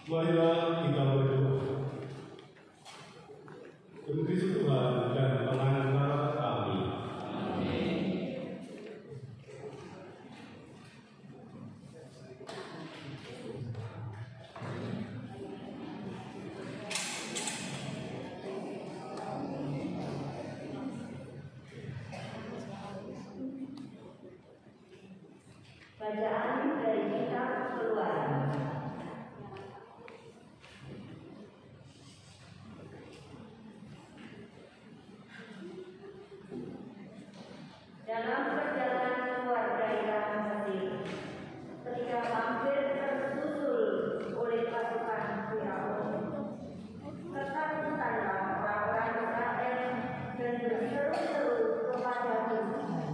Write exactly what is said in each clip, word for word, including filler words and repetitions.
Marilah kita berdoa. Demi Kristus Tuhan dan pengantar kami. Amin. Bacaan dari kitab Keluaran. Dalam perjalanan keluar daerah Mesir, ketika hampir tersusul oleh pasukan Firaun, ketakutanlah orang-orang Israel dan berseru-seru kepada Tuhan.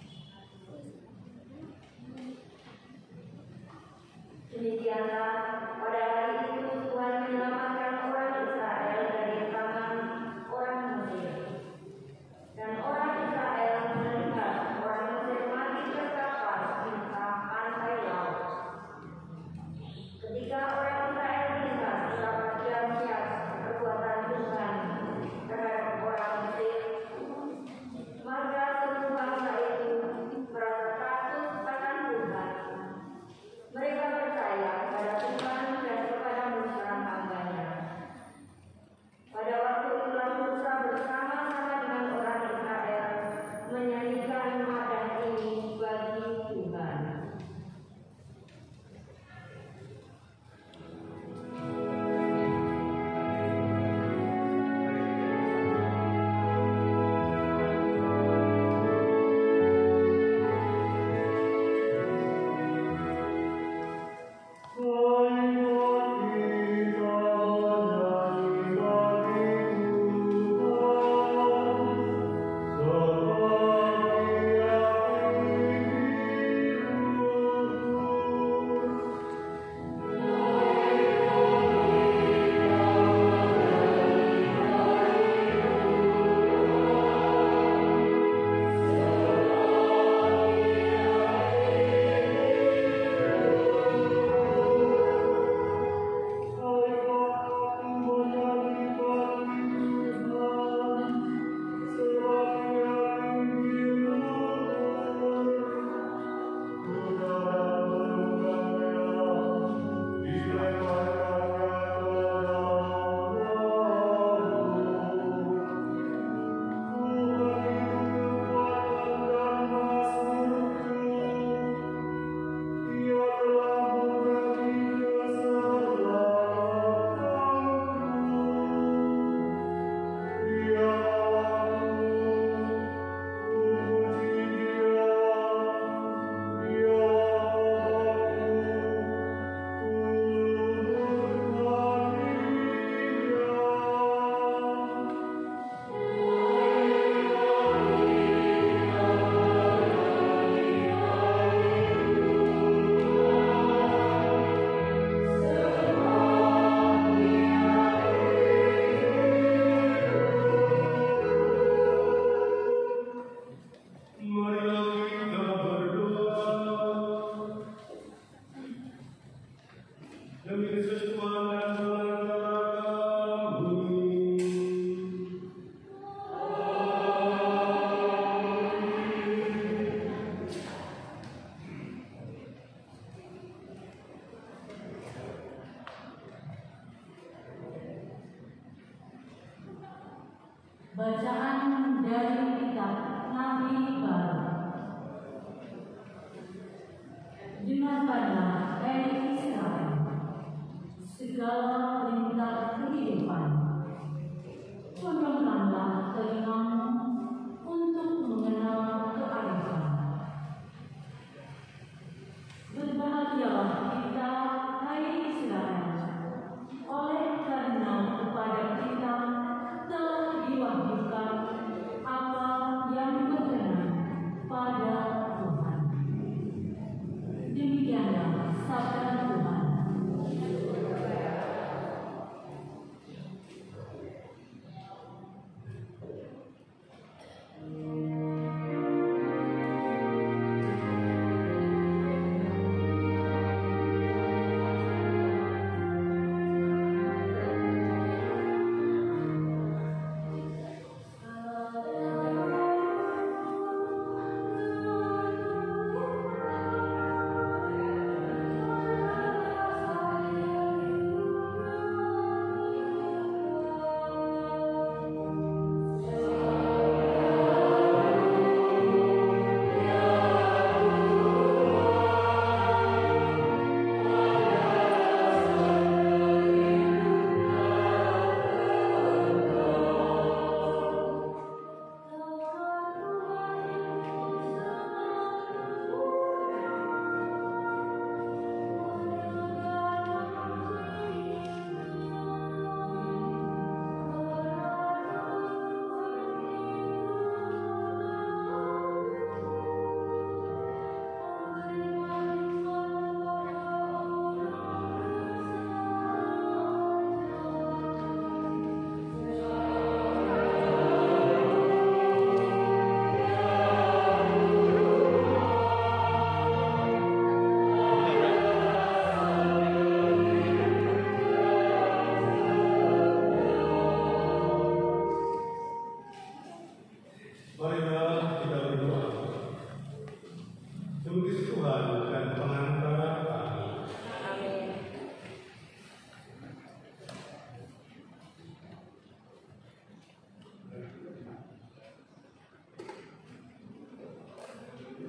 Demikianlah pada hari itu Tuhan menyelamatkan orang Israel dari tangan orang Mesir. Dan orang Israel melihat orang Mesir mati terkapar di pantai laut. Ketika orang Israel melihat betapa dahsyat perbuatan Tuhan terhadap orang Mesir, maka seluruh bangsa itu merasa takut akan Tuhan. Mereka percaya pada Tuhan dan kepada Musa hambanya. Pada waktu itulah Musa bersama-sama dengan orang Israel menyanyikan madah ini bagi Tuhan. Demi Kristus Tuhan dan pengantar kami. Bacaan dari kitab Nabi Baru. Dengarkanlah, hai Israel, segala perintah kehidupan. Condongkanlah telingamu untuk mengenal kearifan. Berbahagialah kita, hai Israel, oleh karena kepada kita telah diwahyukan apa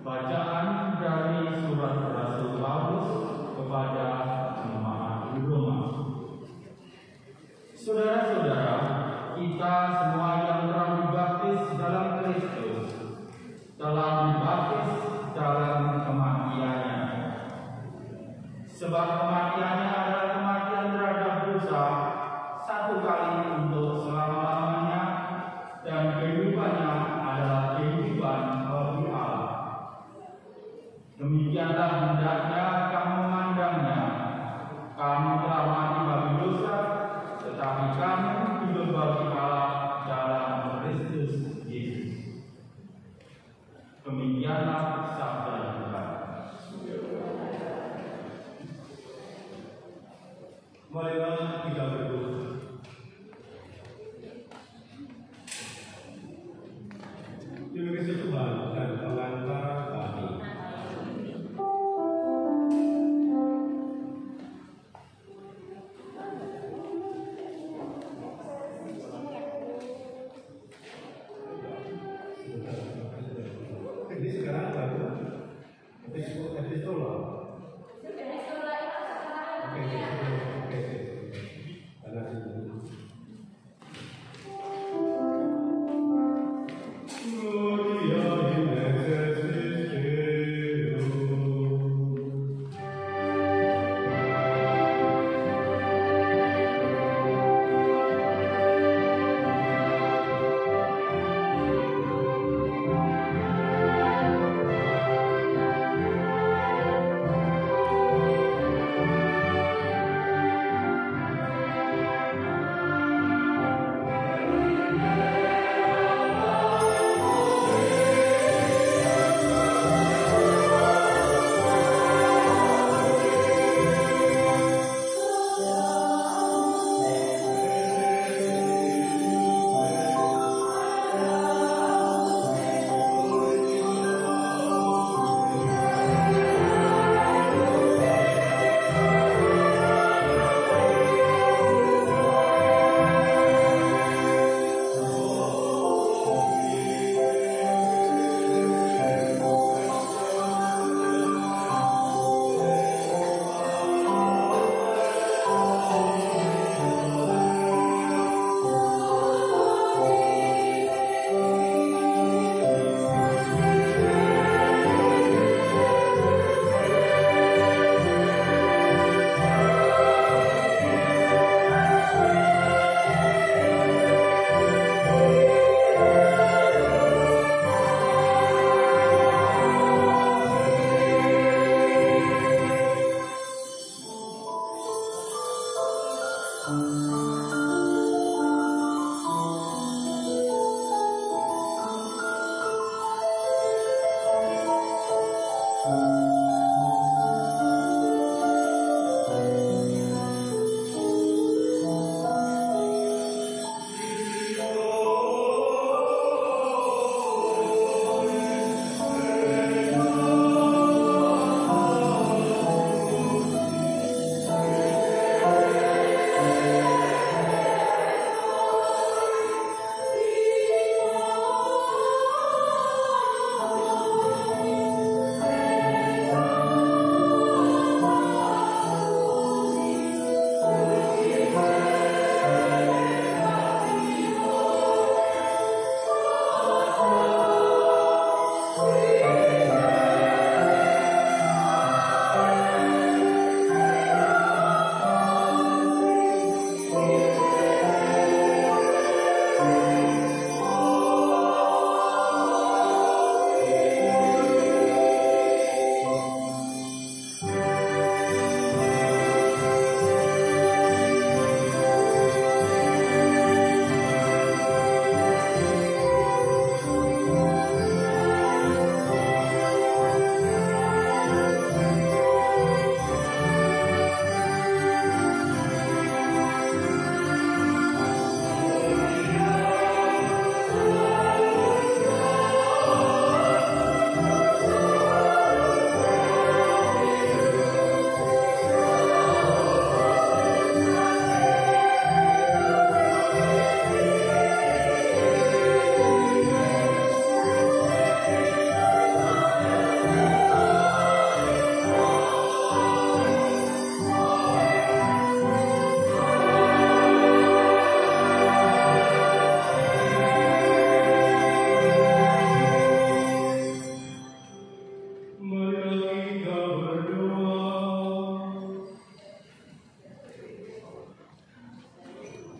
Bacaan dari surat Rasul Paulus kepada jemaat di Roma. Saudara-saudara, kita semua yang telah dibaptis dalam Kristus telah dibaptis dalam kematiannya. Sebab kematiannya adalah kematian terhadap dosa satu kali untuk selama-lamanya, dan kehidupannya adalah kehidupan bagi Allah. Demikianlah hendaknya kamu memandangnya. Kamu telah mati bagi dosa, tetapi kamu hidup bagi Allah dalam Kristus Yesus. Demikianlah sabda Tuhan. Marilah kita berdoa. Terima kasih Tuhan dan pengantar kami. Ini sekarang baru epistola. Oke, oke, oke. Karena itu.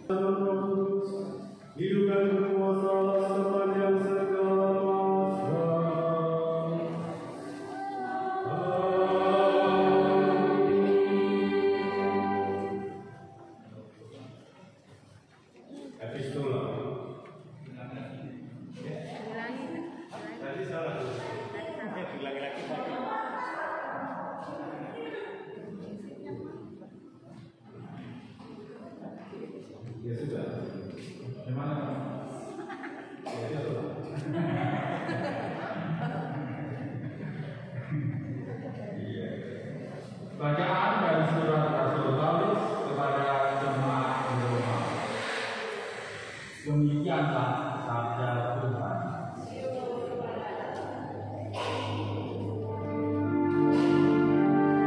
hidup dan berkuasa sepanjang segala masa. Epistola. Tadi salah. Lagi-lagi. Ya sudah. Gimana? Ya sudah. Bacaan dari surat Rasul Paulus kepada jemaat di Roma. Demikianlah sabda Tuhan.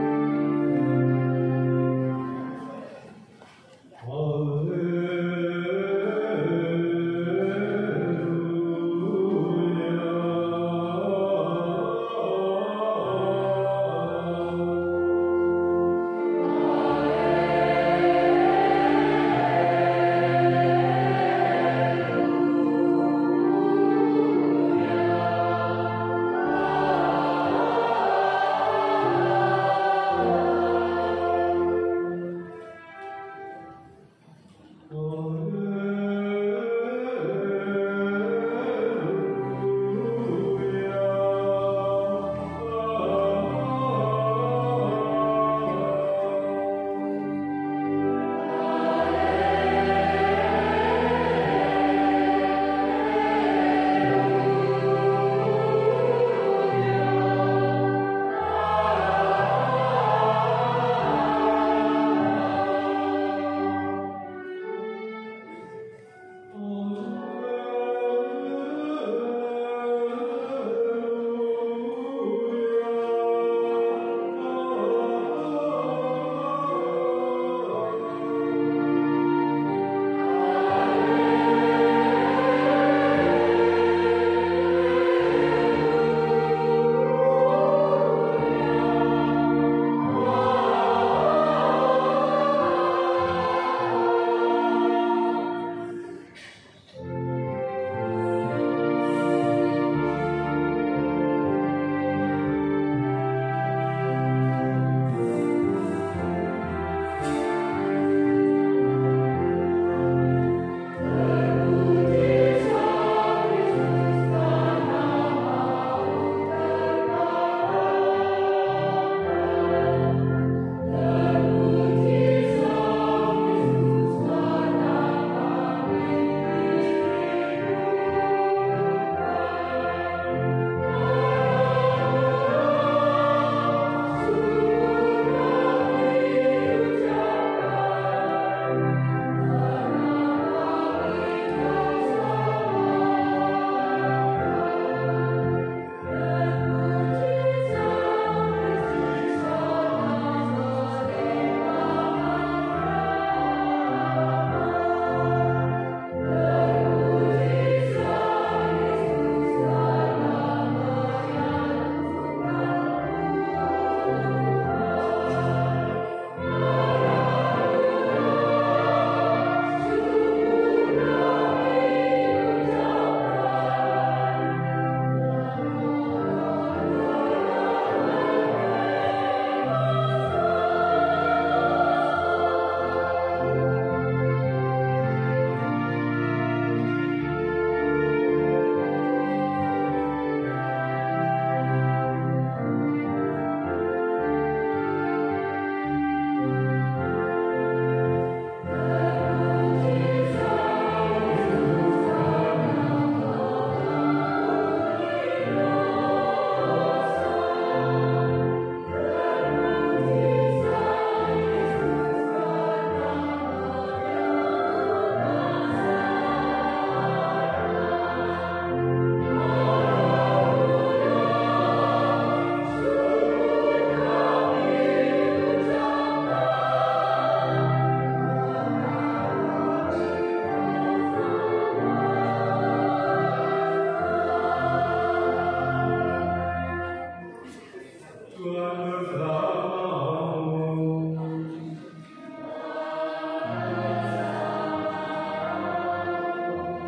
Haleluya.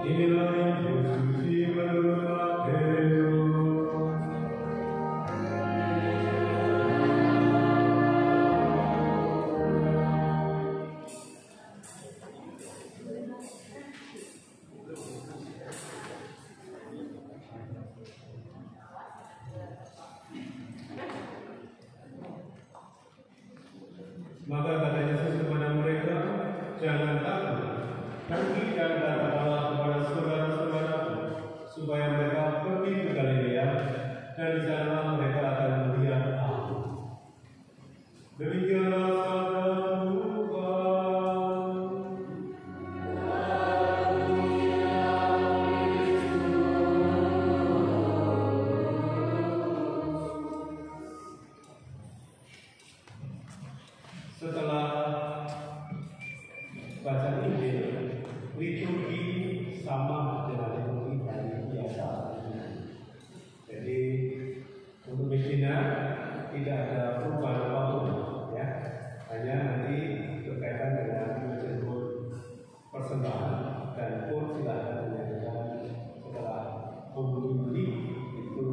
Inilah yang suci menurut Mattheus. Maka kata Yesus kepada mereka, jangan takut, pergi dan katakanlah kepada saudara-saudaraku, supaya mereka pergi ke Galilea, dan di sana mereka akan melihat aku. Demikianlah sabda Tuhan. Setelah baca Injil, liturgi sama dengan liturgi hari biasa. Jadi untuk misinya tidak ada perubahan apapun, ya. Hanya nanti berkaitan dengan menjemput persembahan dan pun silakan menyanyikan setelah membeli itu.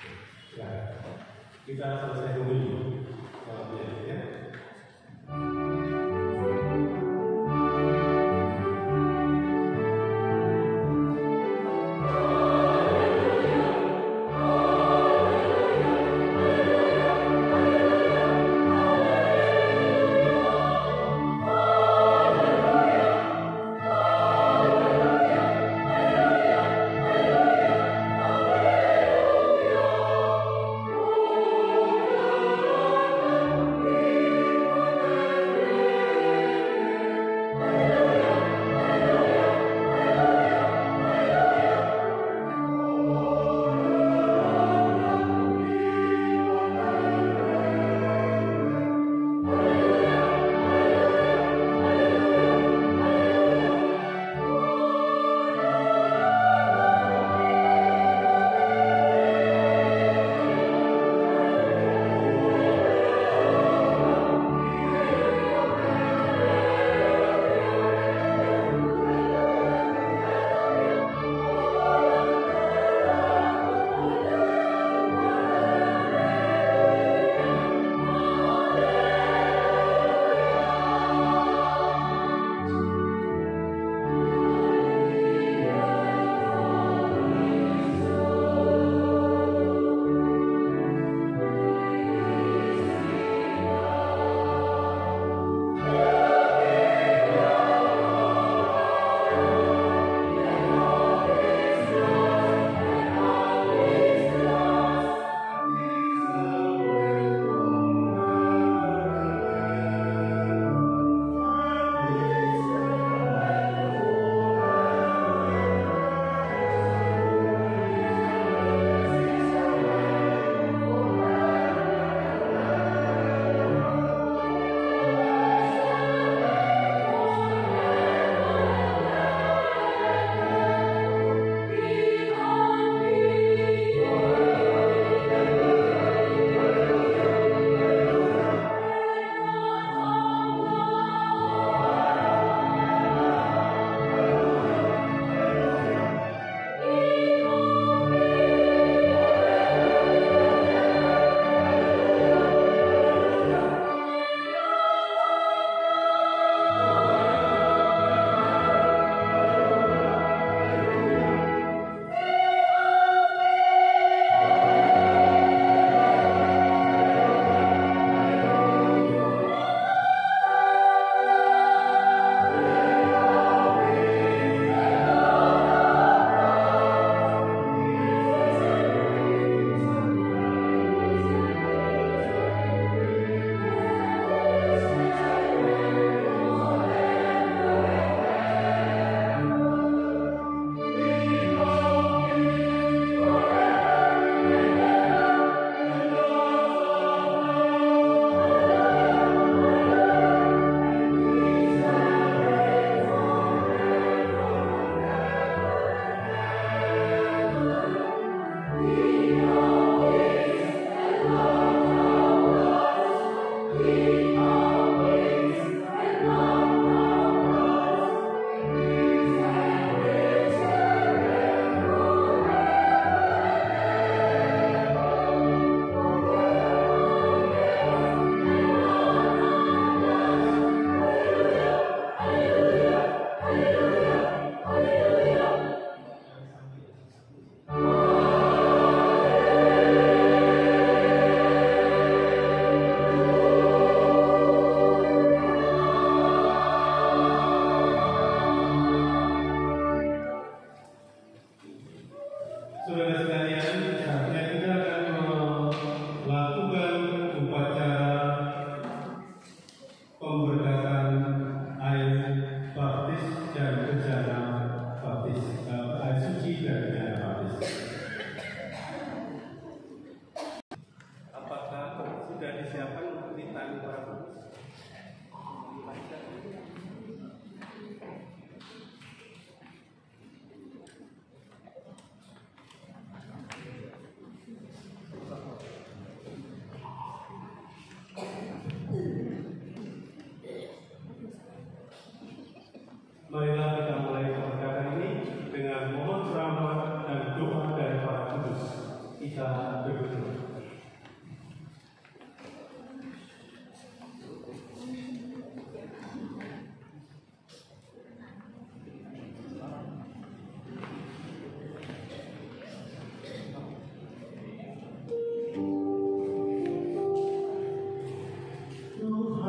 Ya. Kita selesai dulu ya.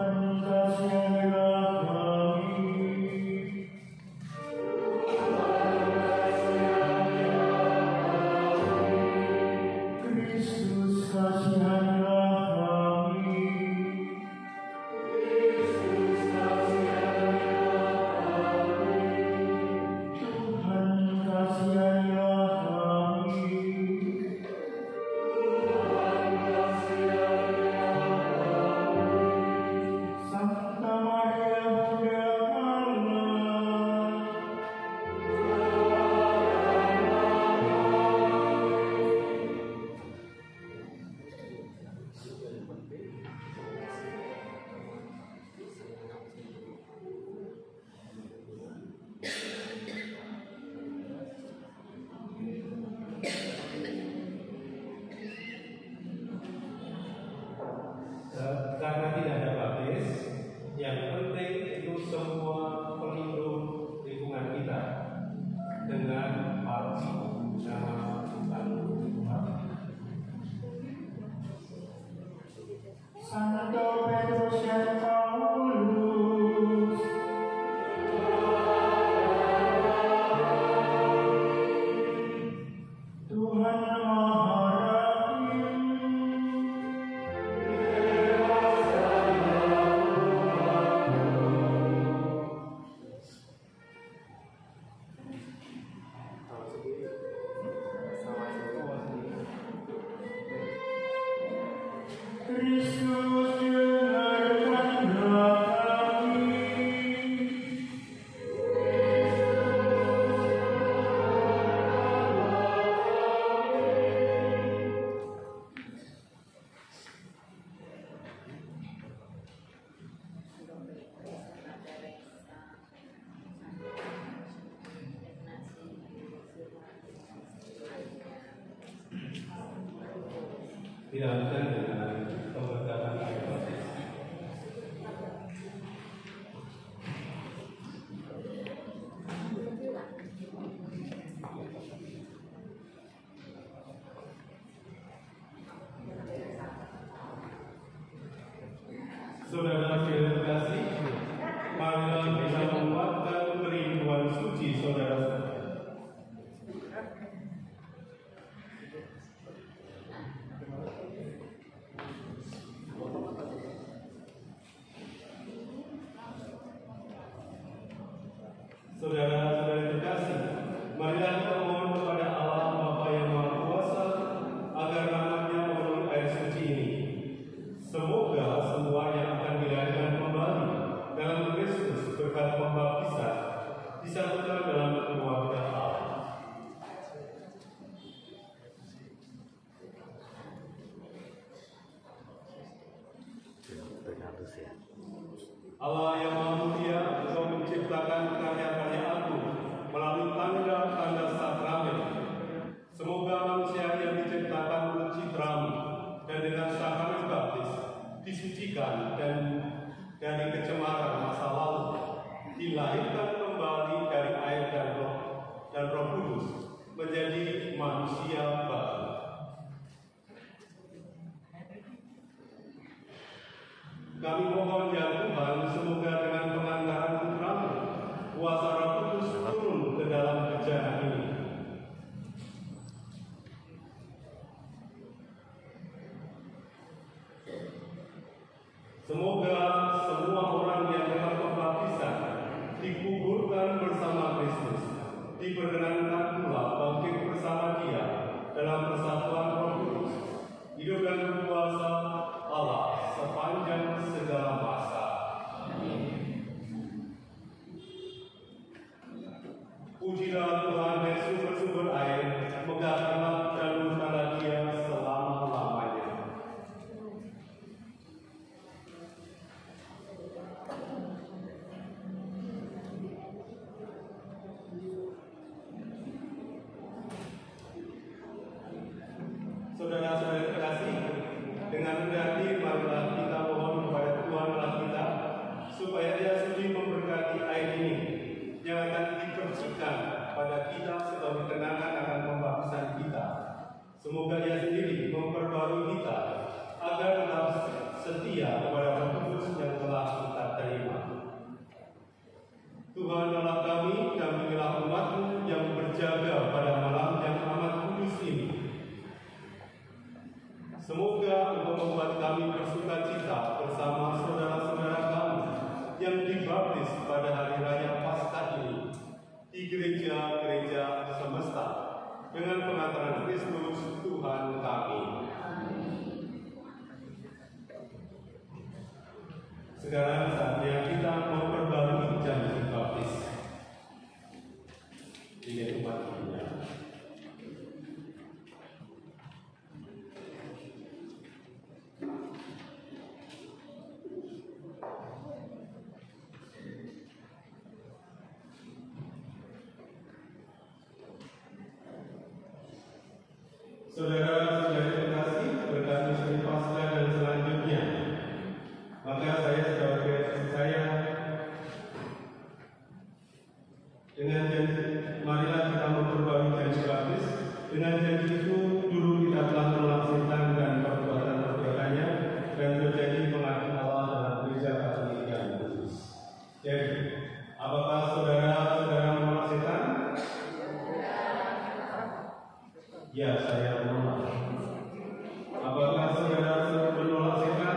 Karena tidak ada baptis, yang penting itu semua pelindung lingkungan kita dengan arti nama Tuhan. Santo Petrus dan Paulus, Tuhan Maha Kristus dengarkan kami. Dilanjutkan dengan pemberkatan air baptis. Saudara yang terkasih, marilah kita menguatkan kerinduan suci saudara-saudara. Saudara-saudara terkasih, marilah kita mohon kepada Allah Bapa yang Maha Kuasa agar rahmat-Nya memenuhi air suci ini. Semoga semua yang akan dilahirkan kembali dalam Kristus berkat pembaptisan disatukan dalam keluarga Allah. Allah yang Maha Mulia, Engkau menciptakan karya-karya agung melalui tanda-tanda sakramen. Semoga manusia yang diciptakan menurut citramu dan dengan sakramen baptis disucikan dan dari kecemaran masa lalu, dilahirkan kembali dari air dan roh dan Roh Kudus menjadi manusia baru. Kami mohon ya Tuhan, semoga dengan pengantaran Putra-Mu, kuasa Roh Kudus turun ke dalam bejana ini. Semoga semua orang yang dapat pembaptisan dikuburkan bersama Kristus, diperkenankan pula bangkit bersama Dia dalam persatuan Roh Kudus, hidup dan berkuasa Allah sepanjang segala masa. Amin. Pujilah Tuhan yang sumber-sumber air, megahkanlah dan luruskanlah Dia selama-lamanya. Saudara-saudara terkasih, dengan rendah hati marilah kita mohon kepada Tuhan Allah Sekarang saatnya kita memperbarui janji baptis dengan umat dunia. Saudara-saudari terkasih, berkat misteri Paskah dan selanjutnya, maka saya sebagai saya dengan janji, marilah kita memperbarui janji baptis. Dengan janji itu dulu kita telah menolak setan dan perbuatan-perbuatannya dan berjanji mengabdi Allah dalam gereja Katolik yang kudus. Jadi, apakah saudara-saudara menolak setan? Ya, saya menolak. Apakah saudara menolak setan?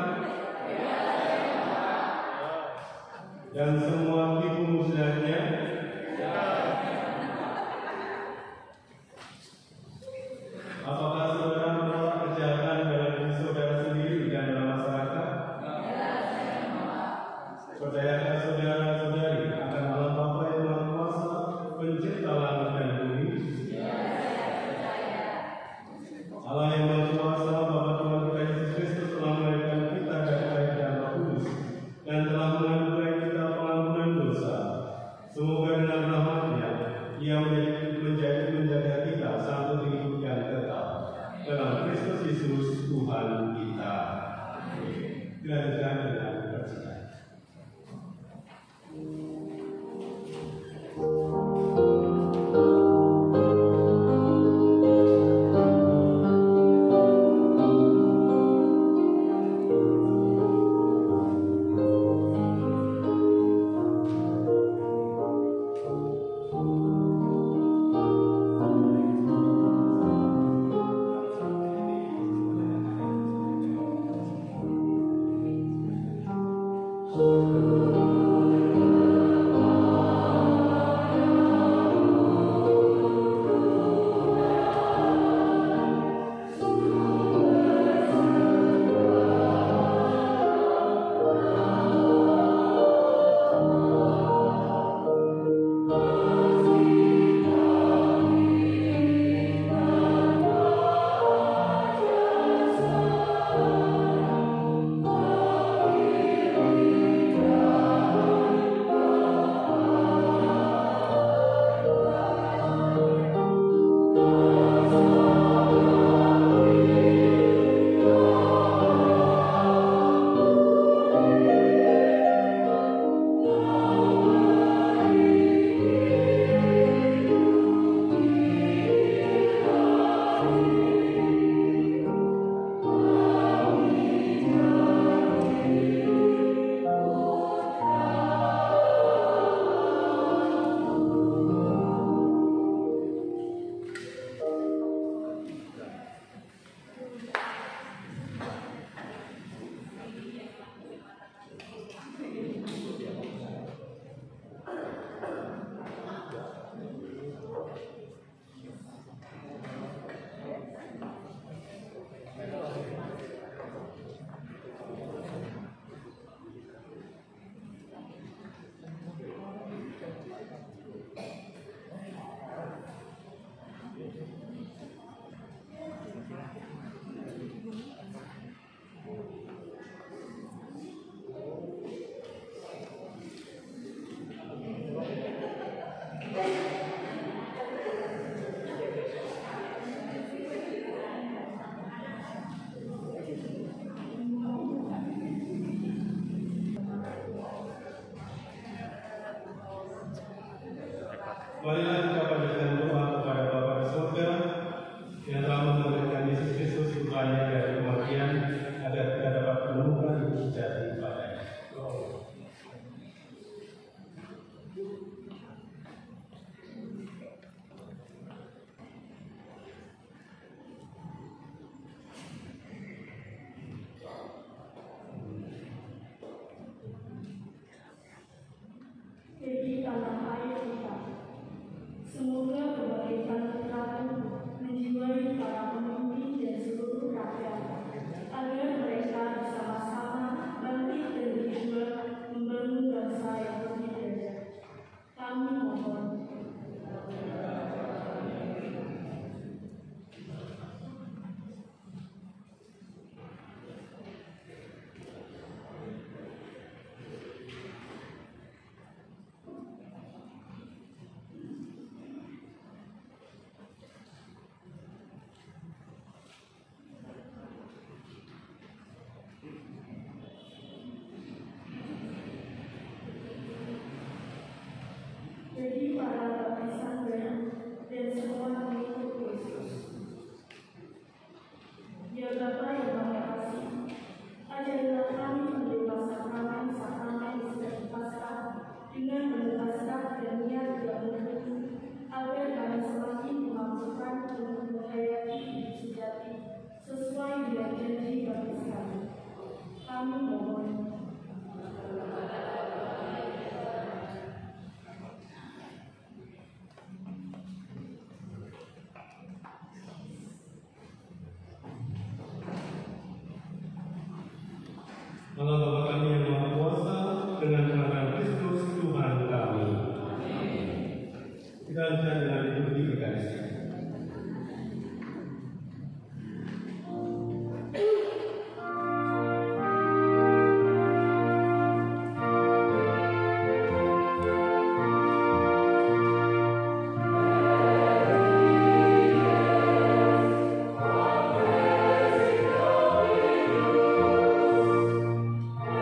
Dan semua tipu muslihatnya? Apakah saudara menolak kejahatan dalam diri saudara sendiri dan dalam masyarakat? Percayakah saudara-saudari akan Allah Bapa yang Maha Kuasa, Pencipta langit dan bumi? Allah yang Maha Kuasa, Bapa Tuhan kita Yesus Kristus telah melahirkan kita dari air dan Roh Kudus dan telah menganugerahkan kita pengampunan dosa. Semoga dengan rahmat-Nya Ia menjadi menjaga kita sampai di hidup yang kekal dalam Kristus Yesus Tuhan kita. Dilanjutkan dengan percaya. Marilah kita panjatkan doa kepada Bapa di surga yang telah memberikan Yesus Kristus Tuhannya dari kematian agar kita dapat menemukan hidup sejati padanya. Jadi tanah air kita, semoga berbagai tantangan menjiwai para pemimpin dan seluruh rakyat, agar mereka bersama-sama bangkit dan berjuang Allah Bapa kami yang Maha Kuasa, dengan kematian Kristus Tuhan kami. Kita lanjutkan dengan liturgi Ekaristi. Amen.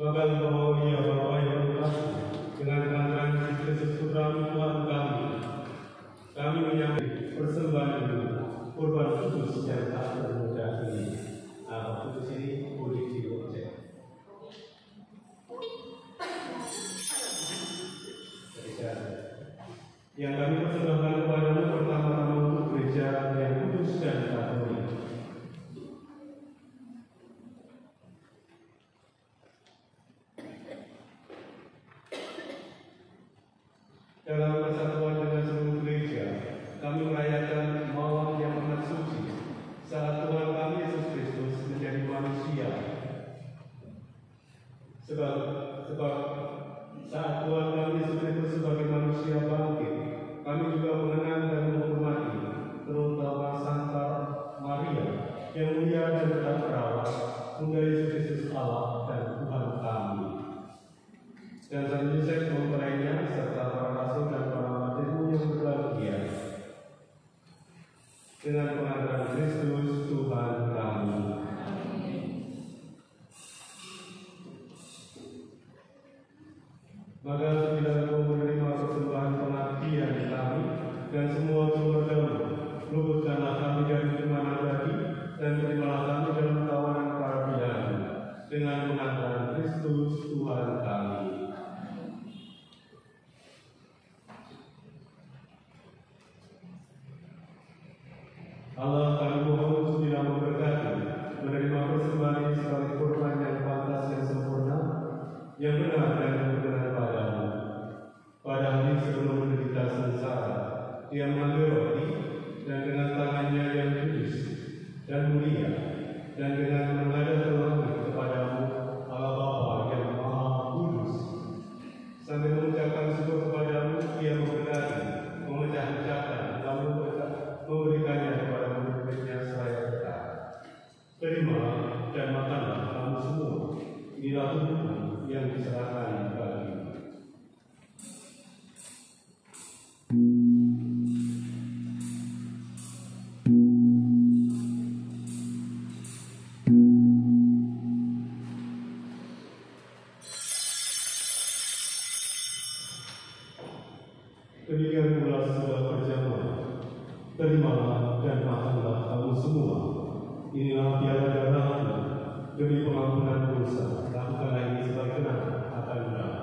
Maka engkau ya Bapa yang berkasih, dengan kehadiran Kristus Putra Tuhan kami, kami menyambut persembahan ini, kurban kudus yang tak termudah ini. Nah, kudus ini boleh diocek. Yang kami persembahkan kepadamu pertama-tama untuk gereja yang kudus dan katolik. Dalam persatuan dengan seluruh gereja, kami merayakan malam yang amat suci saat Tuhan kami Yesus Kristus menjadi manusia. Sebab, sebab saat Tuhan kami Yesus Kristus sebagai manusia bangkit, kami juga mengenang dan menghormati terutama Santa Maria yang mulia dan tak perawat, Bunda Yesus Kristus Allah dan Tuhan kami. Dan San Yosef mempelainya serta para rasul dan para martirmu yang berbahagia dengan pengadilan Kristus Tuhan kami. Maka bila engkau menerima persembahan pengabdian kami dan semua sumber-sumber, luputkanlah kami dari kemana tadi dan terimalah kami dalam tawanan para pilihan dengan pengadilan Kristus Tuhan kami. Allah kami mohon untuk tidak memberkati, menerima persembahan ini sebagai korban yang pantas, yang sempurna, yang benar dan yang benar padamu. Pada hari sebelum menderita sengsara, Dia mengambil roti dan dengan tangannya yang kudus dan mulia, dan dengan menghadap ke langit kepadamu, Allah Bapa yang Maha Kudus, sambil mengucapkan syukur kepadamu, Dia memberkati, memecah-mecahkan, lalu memberikannya kepada murid-muridnya seraya berkata, terima dan makanlah kamu semua, inilah tubuhku yang diserahkan bagimu. Demikian pula sesudah berjamaah, terimalah dan makanlah kamu semua. Inilah piala darahku demi pengampunan dosa. Lakukanlah ini sebagai kenang akan kami.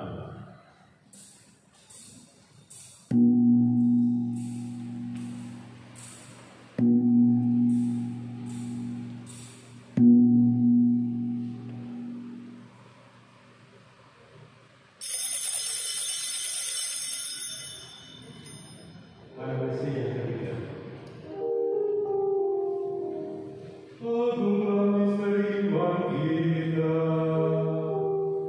Agunglah misteri iman kita.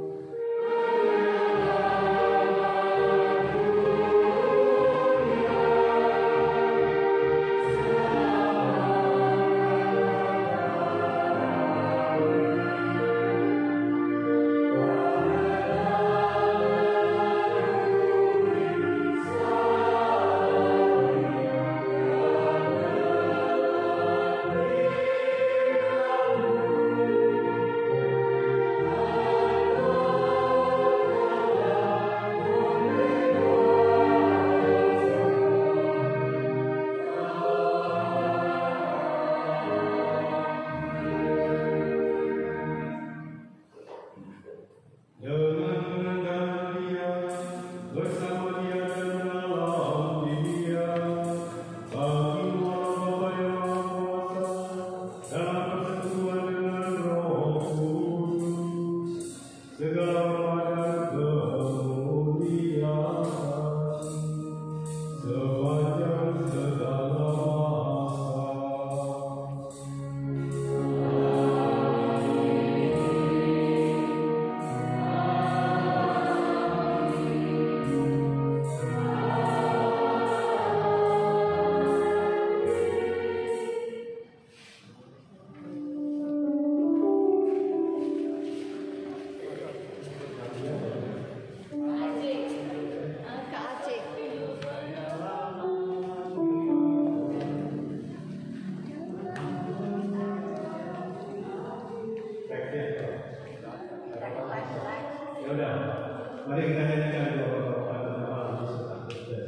waspada. Mari kita nyanyikan dua bapak nama Yesus Kristus.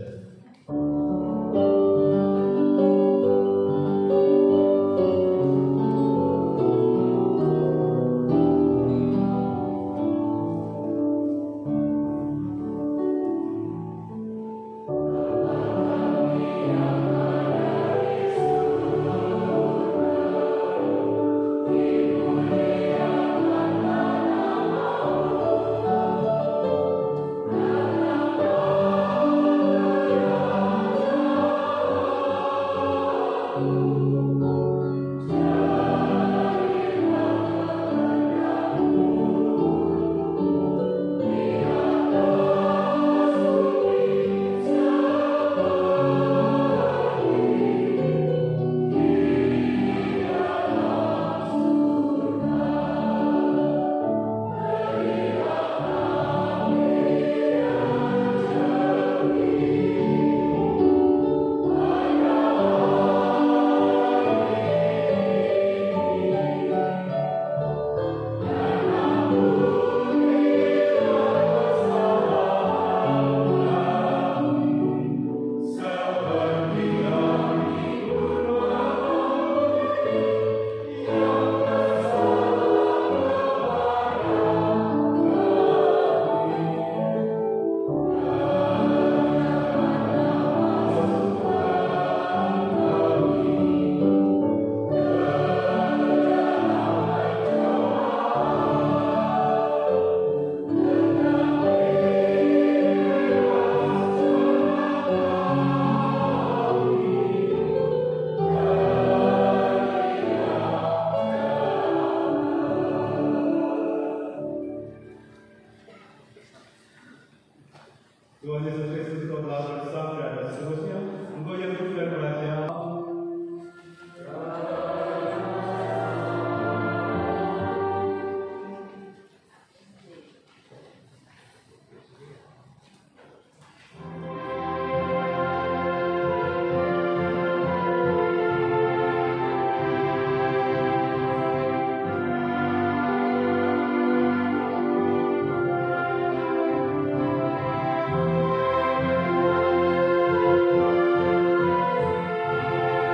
Tuhan Yesus Kristus kau telah bersabda dan seterusnya. Engkau yang hidup dan raja. Amen.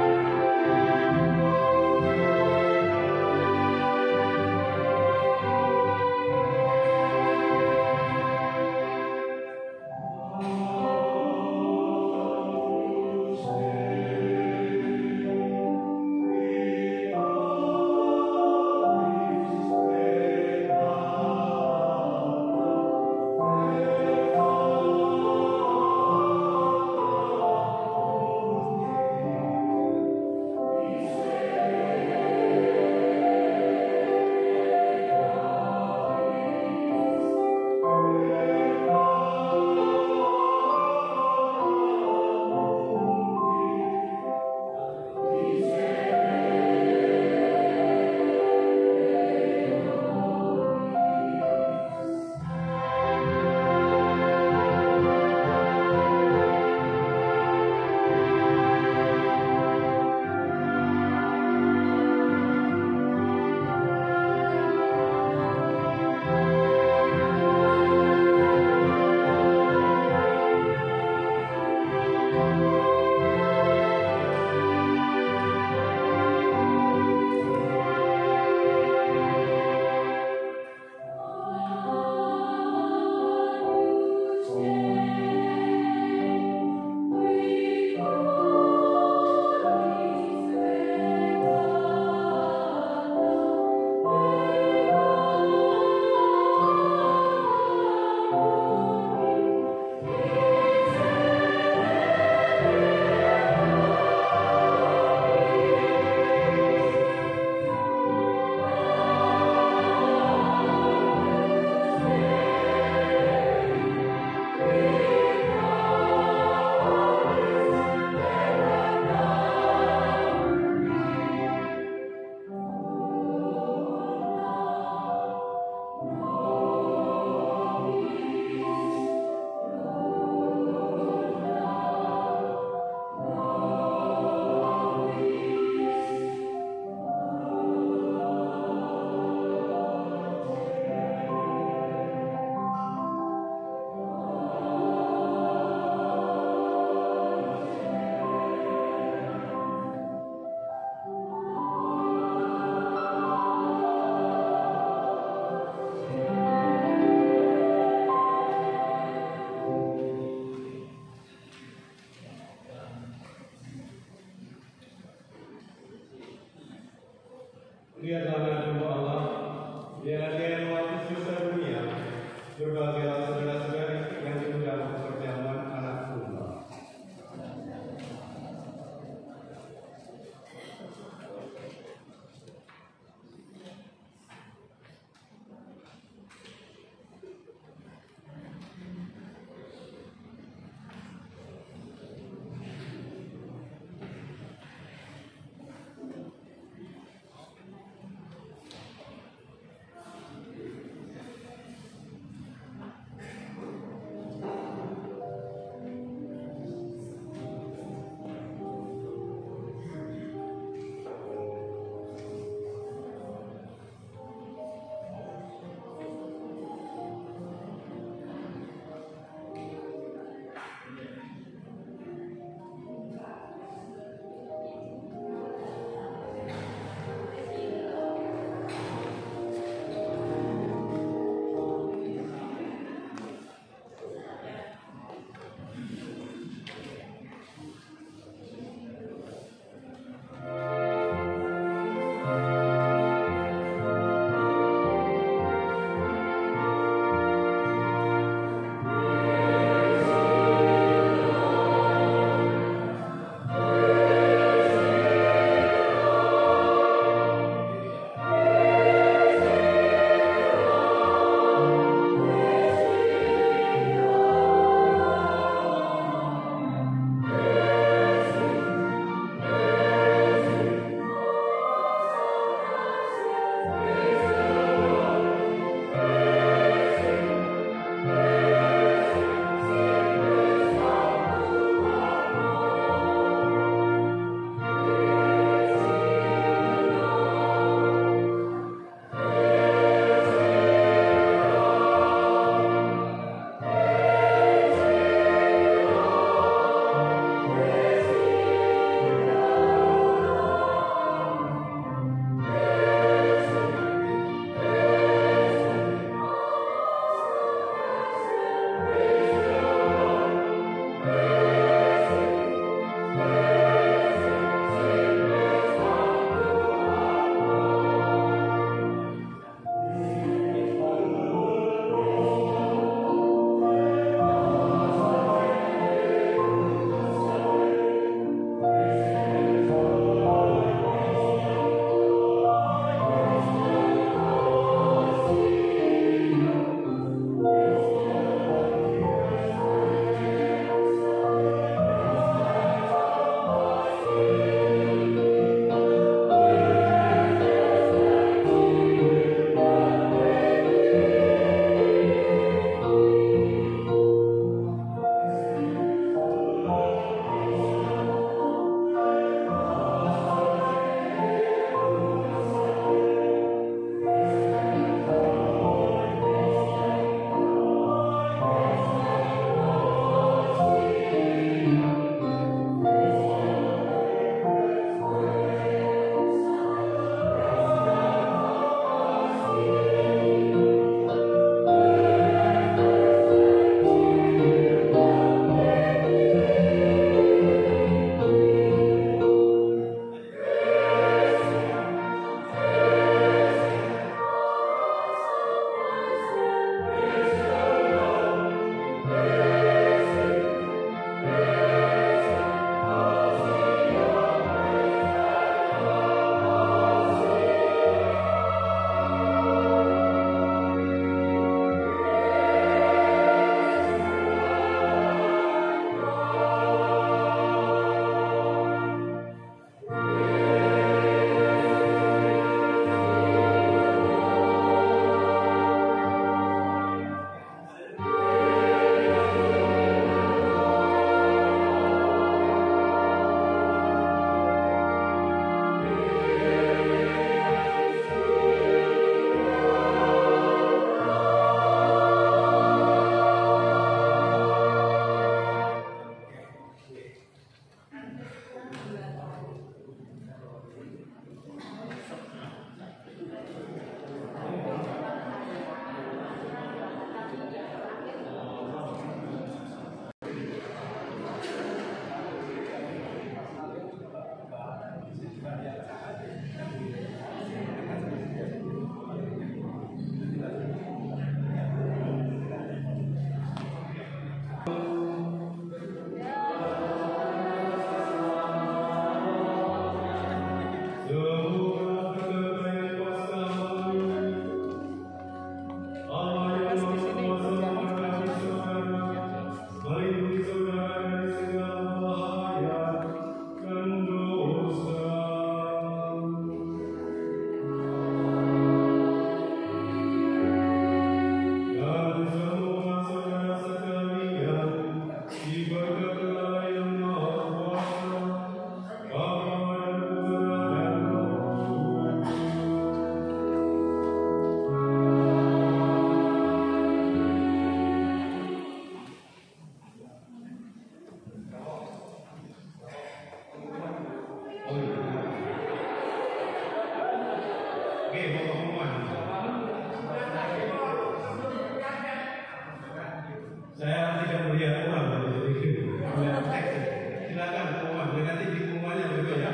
Saya tidak melihat uang, jadi melihat teks. Silakan uang, nanti di rumahnya juga ya.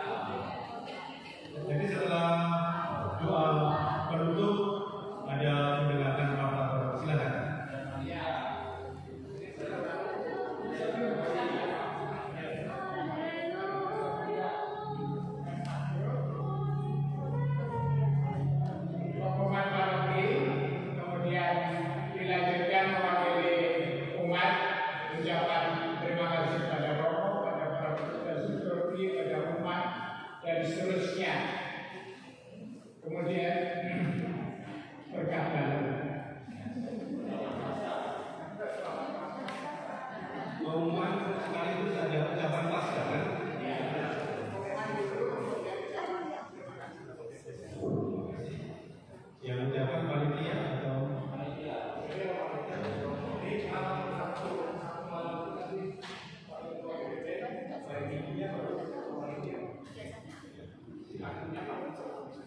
Jadi setelah doa penutup ada mendengarkan paparan. Silakan. Pengumuman paroki kemudian dilanjutkan mewakili umat ucapan terima kasih pada Romo, pada para petugas liturgi, pada umat dan seterusnya. Kemudian berkah baru. Pengumuman sekaligus ada ucapan pasca kan? Yang ucapan panitia atau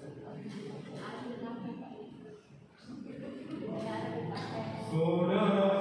Saudara